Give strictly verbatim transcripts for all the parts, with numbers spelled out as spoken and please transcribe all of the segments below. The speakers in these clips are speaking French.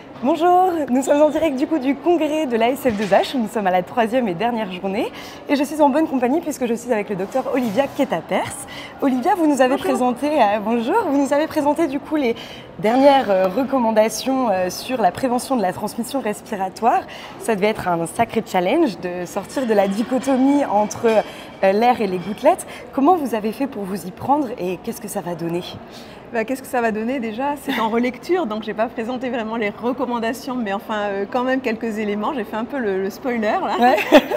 Bonjour, nous sommes en direct du coup du congrès de l'A S F deux H, nous sommes à la troisième et dernière journée et je suis en bonne compagnie puisque je suis avec le docteur Olivia Quetapers. Olivia, vous nous avez bonjour. présenté, euh, bonjour, vous nous avez présenté du coup les dernières euh, recommandations euh, sur la prévention de la transmission respiratoire. Ça devait être un sacré challenge de sortir de la dichotomie entre euh, l'air et les gouttelettes. Comment vous avez fait pour vous y prendre et qu'est-ce que ça va donner ? Bah, qu'est-ce que ça va donner déjà? C'est en relecture, donc je n'ai pas présenté vraiment les recommandations, mais enfin euh, quand même quelques éléments. J'ai fait un peu le, le spoiler là. Ouais.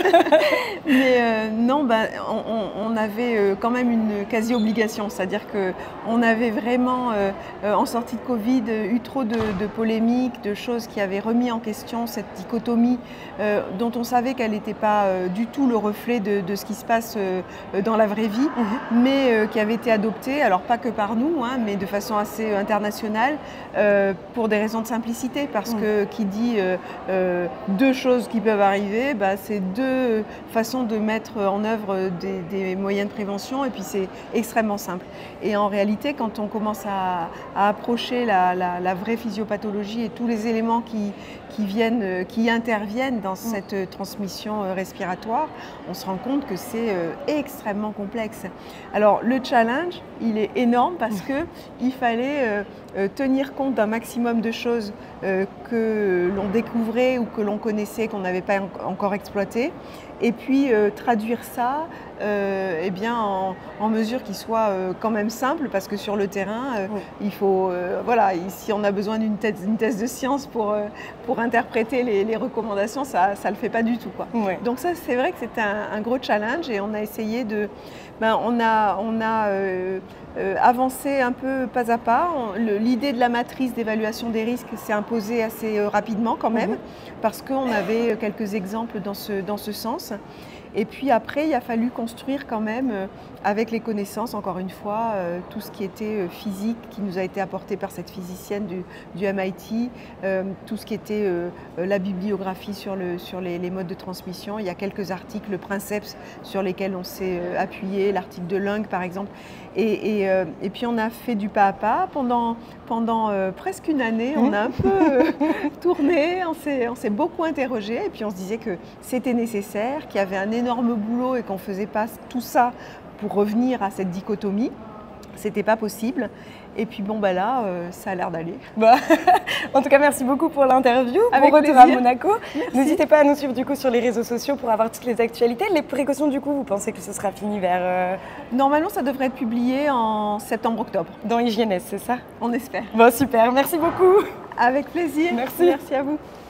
mais euh, non, bah, on, on avait euh, quand même une quasi-obligation, c'est-à-dire qu'on avait vraiment, euh, euh, en sortie de Covid, eu trop de, de polémiques, de choses qui avaient remis en question cette dichotomie euh, dont on savait qu'elle n'était pas euh, du tout le reflet de, de ce qui se passe euh, dans la vraie vie, mmh. mais euh, qui avait été adoptée, alors pas que par nous, hein, mais de façon assez internationale, euh, pour des raisons de simplicité, parce mmh. que qui dit euh, euh, deux choses qui peuvent arriver, bah, c'est deux façons de mettre en œuvre des, des moyens de prévention, et puis c'est extrêmement simple. Et en réalité, quand on commence à, à approcher la, la, la vraie physiopathologie et tous les éléments qui, qui, viennent, qui interviennent dans mmh. cette transmission respiratoire, on se rend compte que c'est euh, extrêmement complexe. Alors le challenge, il est énorme parce que il fallait euh, euh, tenir compte d'un maximum de choses euh, que l'on découvrait ou que l'on connaissait, qu'on n'avait pas en encore exploité, et puis euh, traduire ça euh, eh bien, en, en mesures qui soient euh, quand même simples, parce que sur le terrain, euh, oui. il faut, euh, voilà, si on a besoin d'une thèse, une thèse de science pour, euh, pour interpréter les, les recommandations, ça ne le fait pas du tout, quoi. Oui. Donc ça, c'est vrai que c'était un, un gros challenge, et on a essayé de... Ben, on a, on a euh, euh, avancé un peu pas à pas. L'idée de la matrice d'évaluation des risques s'est imposée assez euh, rapidement quand même, mmh. parce qu'on avait quelques exemples dans ce, dans ce sens. Et puis après, il a fallu construire quand même, euh, avec les connaissances, encore une fois, euh, tout ce qui était euh, physique, qui nous a été apporté par cette physicienne du, du M I T, euh, tout ce qui était euh, la bibliographie sur, le, sur les, les modes de transmission. Il y a quelques articles Princeps sur lesquels on s'est euh, appuyé, l'article de Lung par exemple. Et, et, euh, et puis on a fait du pas à pas pendant, pendant euh, presque une année. On a un peu euh, tourné, on s'est beaucoup interrogé, et puis on se disait que c'était nécessaire, qu'il y avait un énorme boulot et qu'on ne faisait pas tout ça pour revenir à cette dichotomie. C'était pas possible. Et puis bon, bah là, euh, ça a l'air d'aller. Bah, en tout cas, merci beaucoup pour l'interview. Bon retour à Monaco. N'hésitez pas à nous suivre du coup sur les réseaux sociaux pour avoir toutes les actualités. Les précautions, du coup, vous pensez que ce sera fini vers... Euh... Normalement, ça devrait être publié en septembre-octobre. Dans Hygiène S, c'est ça? On espère. Bon, super. Merci beaucoup. Avec plaisir. Merci. Merci à vous.